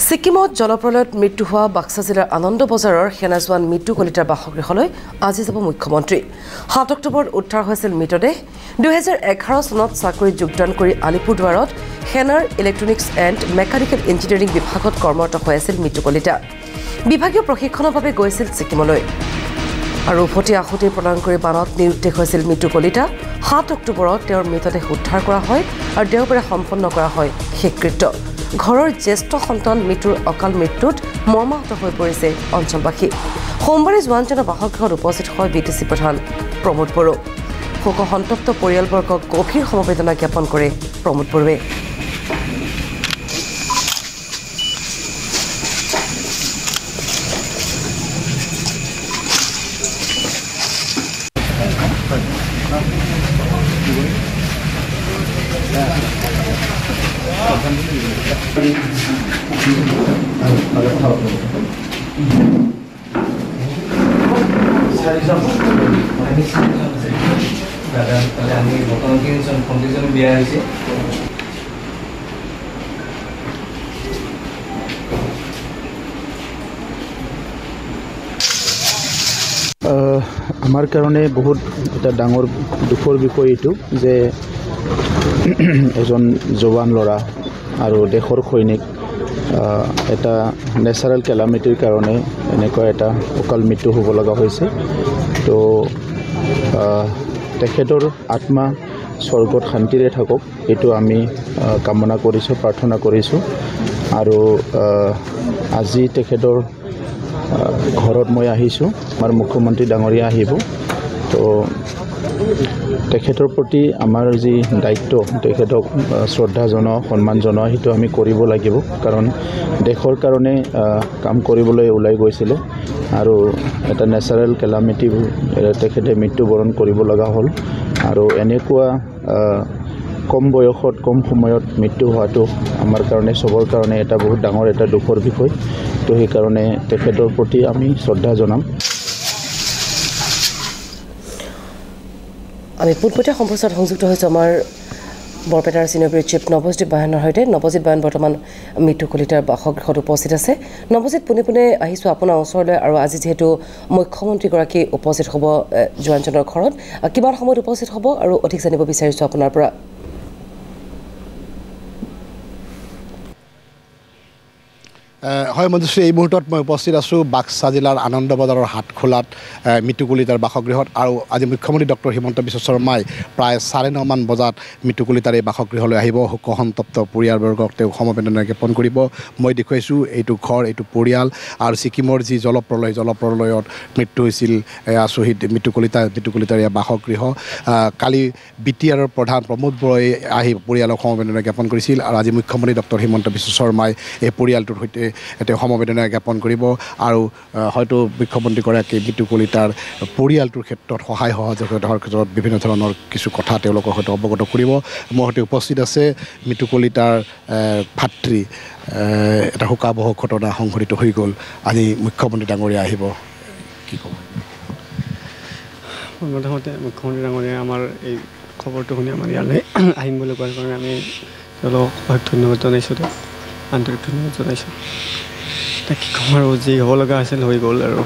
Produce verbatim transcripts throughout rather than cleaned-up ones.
ছিকিমত জলপ্ৰলয়ত মৃত্যু হোৱা বাক্সা জিলাৰ আনন্দ বজাৰৰ সেনা জোৱান মৃত্যু কলিতাৰ বাসগৃহলৈ আজি যাব মুখ্যমন্ত্ৰী। সাত অক্টোবৰত উদ্ধাৰ হৈছিল মৃতদেহ। দুহেজাৰ এঘাৰ চনত চাকৰিত যোগদান কৰি আলিপুৰদুৱাৰত সেনাৰ ইলেক্ট্ৰনিক্স এণ্ড মেকানিকেল ইঞ্জিনিয়াৰিং বিভাগত কৰ্মৰত হৈ আছিল মৃত্যু কলিতা। বিভাগীয় প্ৰশিক্ষণৰ বাবে গৈছিল ছিকিমলৈ আৰু উভতি আহোঁতে প্ৰদান কৰি বানত নিৰুদ্দেশ হৈছিল মৃত্যু কলিতা। সাত অক্টোবৰত তেওঁৰ মৃতদেহ উদ্ধাৰ কৰা হয় আৰু দেওবাৰে সম্পন্ন কৰা হয় শেষকৃত্য। ঘৰৰ জ্যেষ্ঠ সন্তান মৃত্যুৰ অকাল মৃত্যুত মৰ্মাহত হৈ পৰিছে অঞ্চলবাসী। সোমবাৰে জোৱানজনৰ বাসগৃহত উপস্থিত হয় বি টি চি প্ৰধান প্ৰমোদ বড়ো। শোকসন্তপ্ত পৰিয়ালবৰ্গক গভীৰ সমবেদনা জ্ঞাপন কৰে প্ৰমোদ বড়োৱে। আমাৰ কাৰণে বহুত এটা ডাঙৰ দুখৰ বিষয় এইটো যে এজন জোৱান ল'ৰা আৰু দেশৰ সৈনিক এটা নেচাৰেল কেলামিটিৰ কাৰণে এনেকুৱা এটা অকাল মৃত্যু হ'ব লগা হৈছে। তো তেখেতৰ আত্মা স্বৰ্গত শান্তিৰে থাকক এইটো আমি কামনা কৰিছোঁ, প্ৰাৰ্থনা কৰিছোঁ। আৰু আজি তেখেতৰ ঘৰত মই আহিছোঁ, আমাৰ মুখ্যমন্ত্ৰী ডাঙৰীয়া আহিব। তো তেখেতৰ প্ৰতি আমাৰ যি দায়িত্ব, তেখেতক শ্ৰদ্ধা জনোৱা, সন্মান জনোৱা, সেইটো আমি কৰিব লাগিব। কাৰণ দেশৰ কাৰণে কাম কৰিবলৈ ওলাই গৈছিলে আৰু এটা নেচাৰেল কেলামিটি তেখেতে মৃত্যুবৰণ কৰিব লগা হ'ল। আৰু এনেকুৱা কম বয়সত কম সময়ত মৃত্যু হোৱাটো আমাৰ কাৰণে চবৰ কাৰণে এটা বহুত ডাঙৰ এটা দুখৰ বিষয়। তো সেইকাৰণে তেখেতৰ প্ৰতি আমি শ্ৰদ্ধা জনাম। আমি পোনপটীয়া সম্প্ৰচাৰত সংযুক্ত হৈছোঁ আমাৰ বৰপেটাৰ চিনিয়ৰ ব্যুৰ চিফ নৱজিৎ বায়নৰ সৈতে। নৱজিৎ বায়ন বৰ্তমান মৃত্যু কলিতাৰ বাসগৃহত উপস্থিত আছে। নৱজিৎ, পোনে পোনে আহিছোঁ আপোনাৰ ওচৰলৈ আৰু আজি যিহেতু মুখ্যমন্ত্ৰীগৰাকী উপস্থিত হ'ব জোৱানজনৰ ঘৰত, কিমান সময়ত উপস্থিত হ'ব আৰু অধিক জানিব বিচাৰিছোঁ আপোনাৰ পৰা। হয় মঞ্জুশ্ৰী, এই মুহূৰ্তত মই উপস্থিত আছোঁ বাক্সা জিলাৰ আনন্দ বজাৰৰ হাটখোলাত মৃত্যু কলিতাৰ বাসগৃহত। আৰু আজি মুখ্যমন্ত্ৰী ডক্টৰ হিমন্ত বিশ্ব শৰ্মাই প্ৰায় চাৰে নমান বজাত মৃত্যু কলিতাৰ এই বাসগৃহলৈ আহিব। শোকসন্তপ্ত পৰিয়ালবৰ্গক তেওঁ সমবেদনা জ্ঞাপন কৰিব। মই দেখুৱাইছোঁ এইটো ঘৰ, এইটো পৰিয়াল। আৰু ছিকিমৰ যি জলপ্ৰলয়, জলপ্ৰলয়ত মৃত্যু হৈছিল শ্বহীদ মৃত্যু কলিতা, মৃত্যু কলিতাৰ এই বাসগৃহ। কালি বি টি আৰৰ প্ৰধান প্ৰমোদ বড়োৱে আহি পৰিয়ালক সমবেদনা জ্ঞাপন কৰিছিল। আৰু আজি মুখ্যমন্ত্ৰী ডক্টৰ হিমন্ত বিশ্ব শৰ্মাই এই পৰিয়ালটোৰ সৈতে তেওঁ সমবেদনা জ্ঞাপন কৰিব। আৰু হয়তো মুখ্যমন্ত্ৰীগৰাকী মৃত্যু কলিতাৰ পৰিয়ালটোৰ ক্ষেত্ৰত সহায় সহযোগিতাৰ ক্ষেত্ৰত বিভিন্ন ধৰণৰ কিছু কথা তেওঁলোকৰ সৈতে অৱগত কৰিব। মোৰ সৈতে উপস্থিত আছে মৃত্যু কলিতাৰ ভাতৃ। এটা শোকাবহ ঘটনা সংঘটিত হৈ গ'ল, আজি মুখ্যমন্ত্ৰী ডাঙৰীয়া আহিব, কি ক'ব? প্ৰথমতে মুখ্যমন্ত্ৰী ডাঙৰীয়া আমাৰ এই খবৰটো শুনি আমাৰ ইয়ালৈ আহিম বুলি কোৱাৰ কাৰণে আমি তেওঁলোকক ধন্যবাদ জনাইছোঁ, আন্তৰিক ধন্যবাদ জনাইছোঁ। এতিয়া কি ক'ম আৰু, যি হ'ব লগা আছিল হৈ গ'ল। আৰু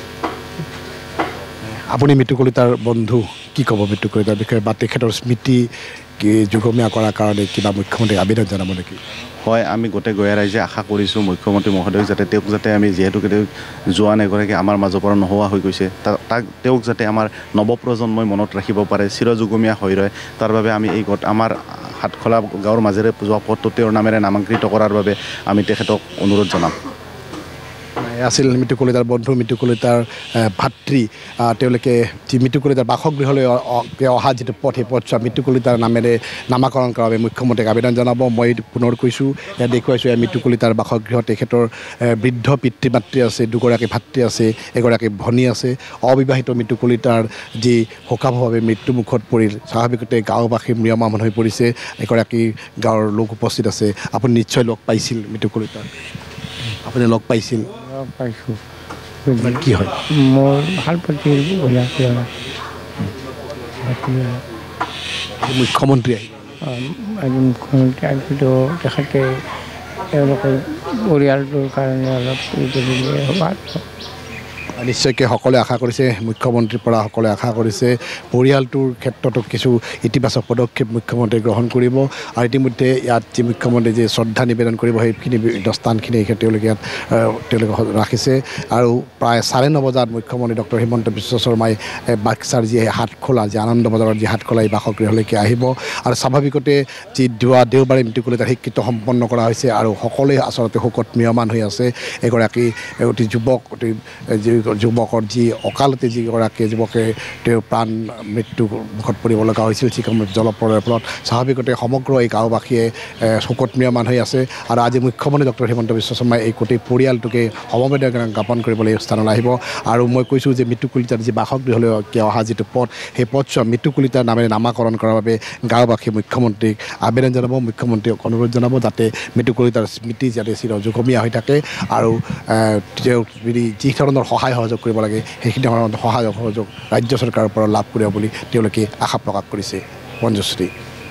আপুনি মৃত্যু কলিতাৰ বন্ধু, কি ক'ব মৃত্যু কলিতাৰ বিষয়ে বা তেখেতৰ স্মৃতি যুগমীয়া কৰাৰ কাৰণে কিবা মুখ্যমন্ত্ৰীক আবেদন জনাব নেকি? হয়, আমি গোটেই গঞা ৰাইজে আশা কৰিছোঁ মুখ্যমন্ত্ৰী মহোদয়ক যাতে তেওঁক যাতে আমি যিহেতুকে তেওঁ জোৱান এগৰাকী আমাৰ মাজৰ পৰা নোহোৱা হৈ গৈছে, তাক তেওঁক যাতে আমাৰ নৱপ্ৰজন্মই মনত ৰাখিব পাৰে, চিৰযুগমীয়া হৈ ৰয়, তাৰ বাবে আমি এই আমাৰ হাটখোলা গাঁৱৰ মাজেৰে যোৱা পথটো তেওঁৰ নামেৰে নামাংকৃত কৰাৰ বাবে আমি তেখেতক অনুৰোধ জনাম। আছিল মৃত্যু কলিতাৰ বন্ধু, মৃত্যু কলিতাৰ ভাতৃ। তেওঁলোকে মৃত্যু কলিতাৰ বাসগৃহলৈ অহা যিটো পথ, সেই পথছোৱা মৃত্যু কলিতাৰ নামেৰে নামাকৰণ কৰাৰ বাবে মুখ্যমন্ত্ৰীক আবেদন জনাব। মই পুনৰ কৈছোঁ, ইয়াত দেখুৱাইছোঁ এয়া মৃত্যু কলিতাৰ বাসগৃহ। তেখেতৰ বৃদ্ধ পিতৃ মাতৃ আছে, দুগৰাকী ভাতৃ আছে, এগৰাকী ভনী আছে। অবিবাহিত মৃত্যু কলিতাৰ যি শোকাবহভাৱে মৃত্যুমুখত পৰিল, স্বাভাৱিকতে গাঁওবাসী ম্ৰিয়মান হৈ পৰিছে। এগৰাকী গাঁৱৰ লোক উপস্থিত আছে। আপুনি নিশ্চয় লগ পাইছিল মৃত্যু কলিতাক? আপুনি লগ পাইছিল? পাইছোঁ। কি হয়? মোৰ ভাল প্ৰতি মুখ্যমন্ত্ৰী আজি মুখ্যমন্ত্ৰী আহিলেও তেখেতে তেওঁলোকৰ পৰিয়ালটোৰ কাৰণে অলপ দিলে ভাল। নিশ্চয়কৈ সকলোৱে আশা কৰিছে মুখ্যমন্ত্ৰীৰ পৰা সকলোৱে আশা কৰিছে পৰিয়ালটোৰ ক্ষেত্ৰতো কিছু ইতিবাচক পদক্ষেপ মুখ্যমন্ত্ৰীয়ে গ্ৰহণ কৰিব আৰু ইতিমধ্যে ইয়াত যি মুখ্যমন্ত্ৰীয়ে যি শ্ৰদ্ধা নিবেদন কৰিব সেইখিনি স্থানখিনি তেওঁলোকে ইয়াত তেওঁলোকে ৰাখিছে আৰু প্ৰায় চাৰে ন বজাত মুখ্যমন্ত্ৰী ডক্টৰ হিমন্ত বিশ্ব শৰ্মাই বাক্সাৰ যি হাট খোলা যি আনন্দ বজাৰৰ যি হাট খোলা এই বাসগৃহলৈকে আহিব আৰু স্বাভাৱিকতে যি যোৱা দেওবাৰে মৃত্যুকলিতাৰ শিক্ষিত সম্পন্ন কৰা হৈছে আৰু সকলোৱে আচলতে শোকত ম্ৰিয়মান হৈ আছে। এগৰাকী অতি যুৱক অতি যি যুৱকৰ যি অকালতে যিগৰাকী যুৱকে তেওঁ প্ৰাণ মৃত্যু মুখত পৰিব লগা হৈছিল চিকম জলপ্ৰলয়ৰ ফলত স্বাভাৱিকতে সমগ্ৰ এই গাঁওবাসীয়ে শোকত ম্ৰিয়মান হৈ আছে আৰু আজি মুখ্যমন্ত্ৰী ডক্টৰ হিমন্ত বিশ্ব শৰ্মাই এই গোটেই পৰিয়ালটোকে সমবেদনা জ্ঞাপন কৰিবলৈ এই স্থানলৈ আহিব আৰু মই কৈছোঁ যে মৃত্যুকলিতাৰ যি বাসগৃহলৈ অহা যিটো পথ সেই পথছোৱা মৃত্যুকলিতাৰ নামেৰে নামাকৰণ কৰাৰ বাবে গাঁওবাসীয়ে মুখ্যমন্ত্ৰীক আবেদন জনাব মুখ্যমন্ত্ৰীক অনুৰোধ জনাব যাতে মৃত্যুকলিতাৰ স্মৃতি যাতে চিৰ যুগমীয়া হৈ থাকে আৰু তেওঁ যি ধৰণৰ সহায় সহযোগ কৰিব লাগে সেইখিনি ধৰণৰ সহায় সহযোগ ৰাজ্য চৰকাৰৰ পৰা লাভ কৰিব বুলি তেওঁলোকে আশা প্ৰকাশ কৰিছে। মঞ্জুশ্ৰী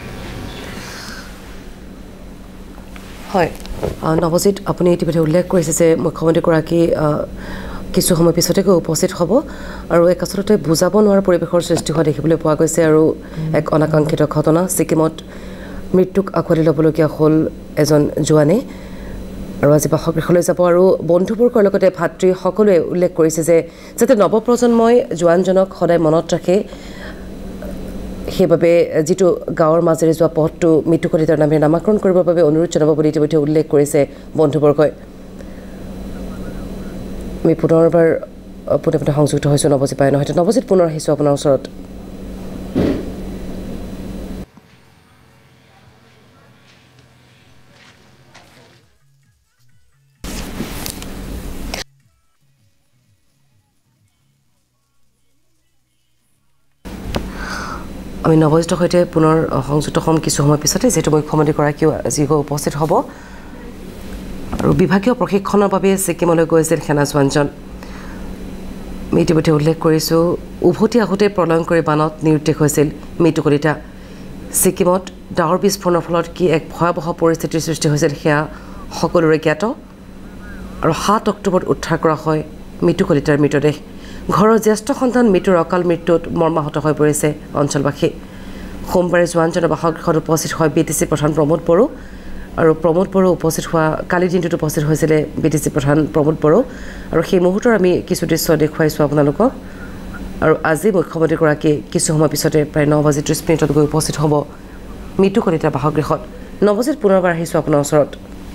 হয় নৱজিৎ আপুনি ইতিমধ্যে উল্লেখ কৰিছে যে মুখ্যমন্ত্ৰীগৰাকী কিছু সময় পিছতে গৈ উপস্থিত হ'ব আৰু এক আচলতে বুজাব নোৱাৰা পৰিৱেশৰ সৃষ্টি হোৱা দেখিবলৈ পোৱা গৈছে আৰু এক অনাকাংক্ষিত ঘটনা ছিকিমত মৃত্যুক আঁকোৱালি ল'বলগীয়া হ'ল এজন জোৱানে আৰু আজি বাসগৃহলৈ যাব আৰু বন্ধুবৰ্গৰ লগতে ভাতৃ সকলোৱে উল্লেখ কৰিছে যে যাতে নৱপ্ৰজন্মই জোৱানজনক সদায় মনত ৰাখে সেইবাবে যিটো গাঁৱৰ মাজেৰে যোৱা পথটো মৃত্যুকলিতাৰ নামেৰে নামাকৰণ কৰিবৰ বাবে অনুৰোধ জনাব বুলি ইতিমধ্যে উল্লেখ কৰিছে বন্ধুবৰ্গই। আমি পুনৰবাৰ পোনে পোনে সংযুক্ত হৈছোঁ নৱজিৎ পাই নহয় নৱজিৎ পুনৰ আহিছোঁ আপোনাৰ ওচৰত। আমি নৱজিতৰ সৈতে পুনৰ সংযুক্ত হ'ম কিছু সময় পিছতে যিহেতু মুখ্যমন্ত্ৰীগৰাকীও আজি গৈ উপস্থিত হ'ব আৰু বিভাগীয় প্ৰশিক্ষণৰ বাবে ছিকিমলৈ গৈছিল সেনা জোৱানজন। আমি ইতিমধ্যে উল্লেখ কৰিছোঁ উভতি আহোঁতে প্ৰলয়ংকৰী বানত নিৰুদ্দেশ হৈছিল মৃত্যুকলিতা। ছিকিমত ডাৱৰ বিস্ফোৰণৰ ফলত কি এক ভয়াৱহ পৰিস্থিতিৰ সৃষ্টি হৈছিল সেয়া সকলোৰে জ্ঞাত আৰু সাত অক্টোবৰত উদ্ধাৰ কৰা হয় মৃত্যুকলিতাৰ মৃতদেহ। ঘৰৰ জ্যেষ্ঠ সন্তান মৃত্যুৰ অকাল মৃত্যুত মৰ্মাহত হৈ পৰিছে অঞ্চলবাসী। সোমবাৰে জোৱানজনৰ বাসগৃহত উপস্থিত হয় বি টি চি প্ৰধান প্ৰমোদ বড়ো আৰু প্ৰমোদ বড়ো উপস্থিত হোৱা কালিৰ দিনটোত উপস্থিত হৈছিলে বি টি চি প্ৰধান প্ৰমোদ বড়ো আৰু সেই মুহূৰ্তৰ আমি কিছু দৃশ্য দেখুৱাইছোঁ আপোনালোকক আৰু আজি মুখ্যমন্ত্ৰীগৰাকী কিছু সময় পিছতে প্ৰায় ন বাজি ত্ৰিছ মিনিটত গৈ উপস্থিত হ'ব মৃত্যুকলিতাৰ বাসগৃহত। নৱজিৎ পুনৰবাৰ আহিছোঁ আপোনাৰ ওচৰত।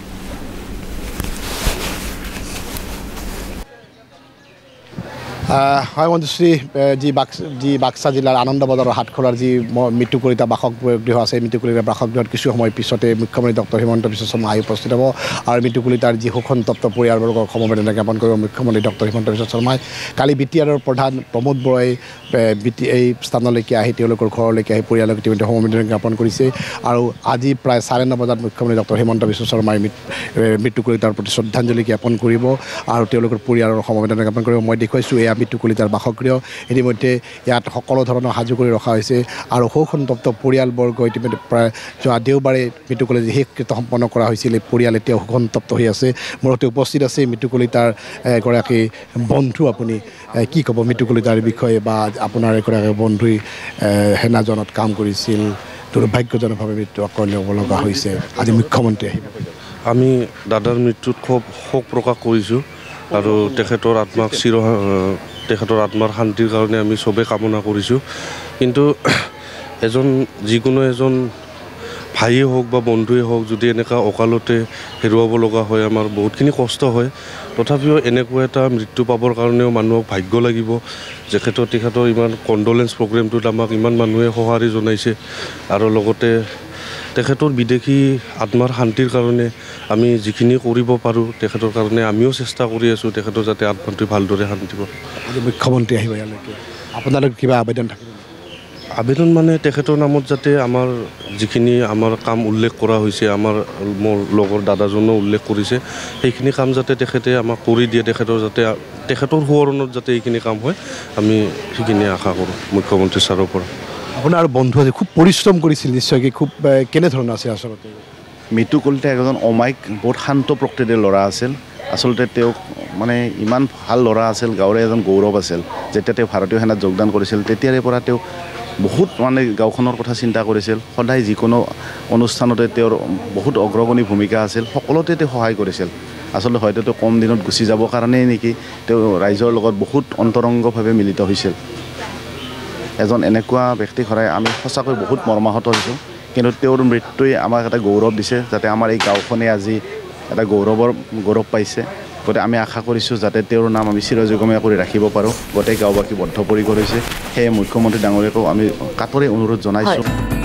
হয় মঞ্জুশ্ৰী যি বাক্স যি বাক্সা জিলাৰ আনন্দ বজাৰৰ হাটখোলাৰ যি মৃত্যুকলিতা বাসগৃহ আছে মৃত্যুকলিতাৰ বাসগৃহত কিছু সময় পিছতে মুখ্যমন্ত্ৰী ডক্টৰ হিমন্ত বিশ্ব শৰ্মা আহি উপস্থিত হ'ব আৰু মৃত্যুকলিতাৰ যি শোকসন্তপ্ত পৰিয়ালবৰ্গক সমবেদনা জ্ঞাপন কৰিব মুখ্যমন্ত্ৰী ডক্টৰ হিমন্ত বিশ্ব শৰ্মাই। কালি বি টি আৰৰ প্ৰধান প্ৰমোদ বড়োই বি টি এই স্থানলৈকে আহি তেওঁলোকৰ ঘৰলৈকে আহি পৰিয়ালক ইতিমধ্যে সমবেদনা জ্ঞাপন কৰিছে আৰু আজি প্ৰায় চাৰে ন বজাত মুখ্যমন্ত্ৰী ডক্টৰ হিমন্ত বিশ্ব শৰ্মাই মৃত্যুকলিতাৰ প্ৰতি শ্ৰদ্ধাঞ্জলি জ্ঞাপন কৰিব আৰু তেওঁলোকৰ পৰিয়ালৰ সমবেদনা জ্ঞাপন কৰিব। মই দেখুৱাইছোঁ এয়া মৃত্যুকলিতাৰ বাসগৃহ। ইতিমধ্যে ইয়াত সকলো ধৰণৰ সাজু কৰি ৰখা হৈছে আৰু শোকসন্তপ্ত পৰিয়ালবৰ্গ ইতিমধ্যে প্ৰায় যোৱা দেওবাৰে মৃত্যুকলিতা শেষকৃত্য সম্পন্ন কৰা হৈছিল। এই পৰিয়াল এতিয়া শোকসন্তপ্ত হৈ আছে। মোৰ সৈতে উপস্থিত আছে মৃত্যুকলিতাৰ এগৰাকী বন্ধু। আপুনি কি ক'ব মৃত্যুকলিতাৰ বিষয়ে বা আপোনাৰ এগৰাকী বন্ধুই সেনাজনত কাম কৰিছিল দুৰ্ভাগ্যজনকভাৱে মৃত্যু আঁকোৱালি ল'ব লগা হৈছে আজি মুখ্যমন্ত্ৰী আহিব। আমি দাদাৰ মৃত্যুত খুব শোক প্ৰকাশ কৰিছোঁ আৰু তেখেতৰ আত্মাক চিৰ তেখেতৰ আত্মাৰ শান্তিৰ কাৰণে আমি চবেই কামনা কৰিছোঁ। কিন্তু এজন যিকোনো এজন ভাইয়ে হওক বা বন্ধুৱে হওক যদি এনেকুৱা অকালতে হেৰুৱাব লগা হয় আমাৰ বহুতখিনি কষ্ট হয়। তথাপিও এনেকুৱা এটা মৃত্যু পাবৰ কাৰণেও মানুহক ভাগ্য লাগিব। তেখেতৰ তেখেতৰ ইমান কণ্ডলেঞ্চ প্ৰগ্ৰেমটোত আমাক ইমান মানুহে সঁহাৰি জনাইছে আৰু লগতে তেখেতৰ বিদেশী আত্মাৰ শান্তিৰ কাৰণে আমি যিখিনি কৰিব পাৰোঁ তেখেতৰ কাৰণে আমিও চেষ্টা কৰি আছোঁ তেখেতৰ যাতে আত্মাটো ভালদৰে শান্তি পায়। আজি মুখ্যমন্ত্ৰী আহিব ইয়ালৈকে, আপোনালোকে কিবা আবেদন থাকিব? আবেদন মানে তেখেতৰ নামত যাতে আমাৰ যিখিনি আমাৰ কাম উল্লেখ কৰা হৈছে, আমাৰ মোৰ লগৰ দাদাজনেও উল্লেখ কৰিছে, সেইখিনি কাম যাতে তেখেতে আমাক কৰি দিয়ে, তেখেতৰ যাতে তেখেতৰ সোঁৱৰণত যাতে এইখিনি কাম হয় আমি সেইখিনি আশা কৰোঁ মুখ্যমন্ত্ৰী ছাৰৰ পৰা। আপোনাৰ বন্ধু আজি খুব পৰিশ্ৰম কৰিছিল নিশ্চয়কৈ, খুব কেনেধৰণৰ আছে আচলতে? মিটু কলিতা এজন অমায়িক বহুত শান্ত প্ৰকৃতিৰ ল'ৰা আছিল আচলতে তেওঁক মানে ইমান ভাল ল'ৰা আছিল গাঁৱৰে এজন গৌৰৱ আছিল যেতিয়া তেওঁ ভাৰতীয় সেনাত যোগদান কৰিছিল তেতিয়াৰে পৰা তেওঁ বহুত মানে গাঁওখনৰ কথা চিন্তা কৰিছিল সদায় যিকোনো অনুষ্ঠানতে তেওঁৰ বহুত অগ্ৰগণী ভূমিকা আছিল সকলোতে তেওঁ সহায় কৰিছিল আচলতে হয়তো তেওঁ কম দিনত গুচি যাবৰ কাৰণেই নেকি তেওঁ ৰাইজৰ লগত বহুত অন্তৰংগভাৱে মিলিত হৈছিল এজন এনেকুৱা ব্যক্তিক হেৰাই আমি সঁচাকৈ বহুত মৰ্মাহত হৈছোঁ কিন্তু তেওঁৰ মৃত্যুই আমাক এটা গৌৰৱ দিছে যাতে আমাৰ এই গাঁওখনে আজি এটা গৌৰৱৰ গৌৰৱ পাইছে গতিকে আমি আশা কৰিছোঁ যাতে তেওঁৰ নাম আমি চিৰযুগমীয়া কৰি ৰাখিব পাৰোঁ গোটেই গাঁওবাসী বদ্ধপৰিকৰ হৈছে সেয়ে মুখ্যমন্ত্ৰী ডাঙৰীয়াকো আমি কাতৰে অনুৰোধ জনাইছোঁ